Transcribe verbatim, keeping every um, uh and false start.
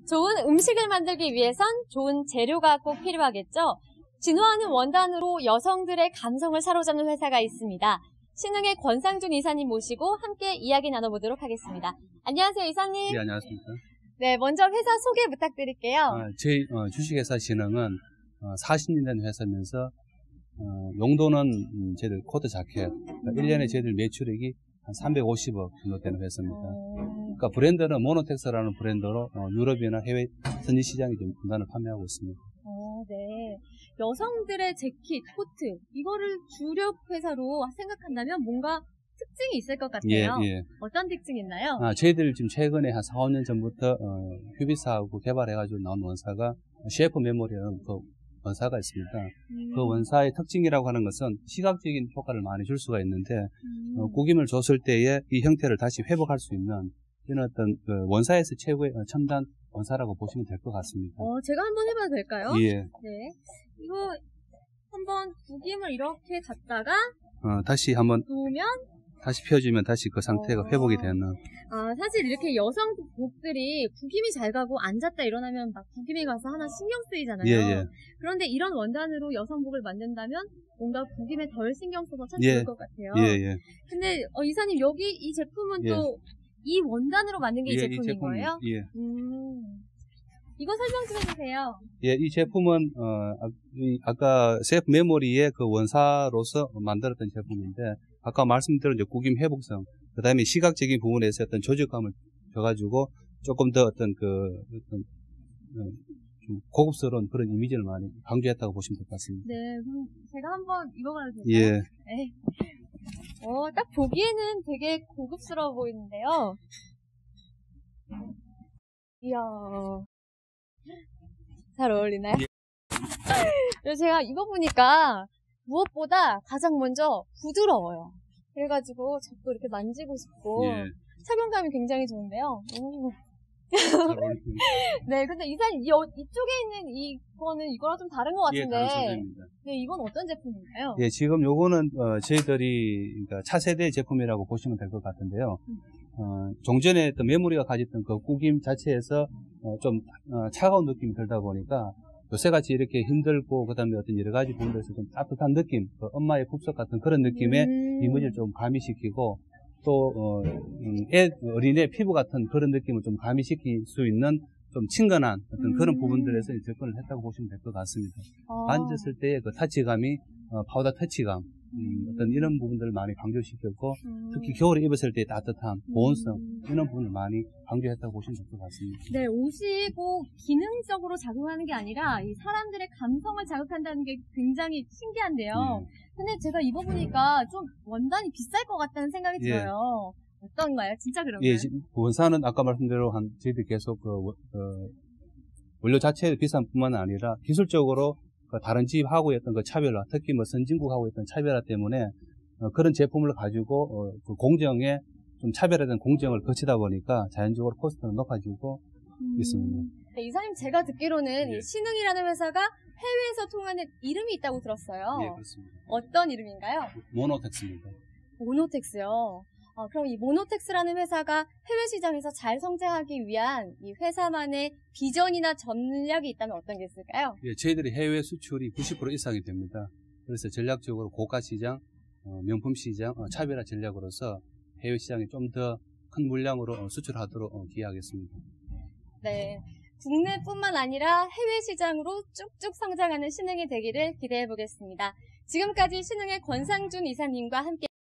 좋은 음식을 만들기 위해선 좋은 재료가 꼭 필요하겠죠. 진화하는 원단으로 여성들의 감성을 사로잡는 회사가 있습니다. 신흥의 권상준 이사님 모시고 함께 이야기 나눠보도록 하겠습니다. 안녕하세요, 이사님. 네, 안녕하십니까. 네, 먼저 회사 소개 부탁드릴게요. 아, 저희 어, 주식회사 신흥은 어, 사십 년 된 회사면서 어, 용도는 음, 저희들 코트 자켓, 그러니까 일 년에 저희들 매출액이 한 삼백오십억 정도 되는 회사입니다. 어... 그러니까 브랜드는 모노텍스라는 브랜드로 어, 유럽이나 해외 선지 시장에 좀 분단을 판매하고 있습니다. 어, 네. 여성들의 재킷, 코트, 이거를 주력 회사로 생각한다면 뭔가 특징이 있을 것 같아요. 예, 예. 어떤 특징이 있나요? 아, 저희들 지금 최근에 한 사, 오 년 전부터 어, 휴비사하고 개발해가지고 나온 원사가 셰프 메모리라는 그 원사가 있습니다. 음. 그 원사의 특징이라고 하는 것은 시각적인 효과를 많이 줄 수가 있는데 음. 어, 구김을 줬을 때에 이 형태를 다시 회복할 수 있는 이런 어떤 그 원사에서 최고의 첨단 원사라고 보시면 될 것 같습니다. 어, 제가 한번 해봐도 될까요? 예. 네. 이거 한번 구김을 이렇게 갖다가 어, 다시 한번 놓으면 다시 펴주면 다시 그 상태가 어. 회복이 되는. 아, 사실 이렇게 여성복들이 구김이 잘 가고 앉았다 일어나면 막 구김이 가서 하나 신경 쓰이잖아요. 예, 예. 그런데 이런 원단으로 여성복을 만든다면 뭔가 구김에 덜 신경 써서 참 예. 좋을 것 같아요. 예, 예. 근데 어, 이사님 여기 이 제품은 예. 또 이 원단으로 만든 게 이 예, 제품인 이 제품, 거예요? 예. 음. 이거 설명 좀 해주세요. 예, 이 제품은 어, 아, 이, 아까 셰프 메모리의 그 원사로서 만들었던 제품인데 아까 말씀드린 이제 구김 회복성, 그 다음에 시각적인 부분에서 어떤 조직감을 줘가지고 조금 더 어떤 그 어떤 어, 좀 고급스러운 그런 이미지를 많이 강조했다고 보시면 될 것 같습니다. 네, 그럼 제가 한번 입어봐도 될까요? 예. 네. 어, 딱 보기에는 되게 고급스러워 보이는데요. 이야. 잘 어울리나요? 예. 그래서 제가 입어보니까 무엇보다 가장 먼저 부드러워요. 그래가지고 자꾸 이렇게 만지고 싶고 예. 착용감이 굉장히 좋은데요. 오. 잘 어울립니다. 네, 근데 이사님 이, 이쪽에 있는 이거는 이거랑 좀 다른 것 예, 같은데. 다른 소재입니다. 네, 이건 어떤 제품인가요? 예, 지금 요거는 어, 저희들이 그러니까 차세대 제품이라고 보시면 될 것 같은데요. 어, 종전에 또 메모리가 가졌던 그 구김 자체에서 어, 좀 어, 차가운 느낌이 들다 보니까 요새같이 이렇게 힘들고 그다음에 어떤 여러 가지 부분에서 좀 따뜻한 느낌, 그 엄마의 굽석 같은 그런 느낌의 음. 이미지를 좀 가미시키고 또 어, 음, 애, 어린애 피부 같은 그런 느낌을 좀 가미시킬 수 있는 좀 친근한 어떤 음. 그런 부분들에서 접근을 했다고 보시면 될 것 같습니다. 아. 만졌을 때의 그 터치감이 어, 파우더 터치감, 음, 어떤 이런 부분들을 많이 강조시켰고 음. 특히 겨울에 입었을 때의 따뜻함, 보온성 음. 이런 부분을 많이 강조했다고 보시면 될 것 같습니다. 네, 옷이 꼭 기능적으로 작용하는 게 아니라 이 사람들의 감성을 자극한다는 게 굉장히 신기한데요. 예. 근데 제가 입어보니까 좀 원단이 비쌀 것 같다는 생각이 예. 들어요. 어떤가요? 진짜 그런가요? 예, 원사는 아까 말씀대로 한 저희들이 계속 그 어, 원료 자체의 비싼 뿐만 아니라 기술적으로 그 다른 집하고의 어떤 그 차별화, 특히 뭐 선진국하고의 어떤 차별화 때문에 어, 그런 제품을 가지고 어, 그 공정에 좀 차별화된 공정을 거치다 보니까 자연적으로 코스트는 높아지고 음. 있습니다. 네, 이사님 제가 듣기로는 예. 이 신흥이라는 회사가 해외에서 통하는 이름이 있다고 들었어요. 예, 그렇습니다. 어떤 이름인가요? 모노텍스입니다. 모노텍스요. 어, 그럼 이 모노텍스라는 회사가 해외 시장에서 잘 성장하기 위한 이 회사만의 비전이나 전략이 있다면 어떤 게 있을까요? 예, 저희들이 해외 수출이 구십 퍼센트 이상이 됩니다. 그래서 전략적으로 고가 시장, 어, 명품 시장, 어, 차별화 전략으로서 해외 시장에 좀 더 큰 물량으로 어, 수출하도록 어, 기여하겠습니다. 네. 국내뿐만 아니라 해외 시장으로 쭉쭉 성장하는 신흥이 되기를 기대해 보겠습니다. 지금까지 신흥의 권상준 이사님과 함께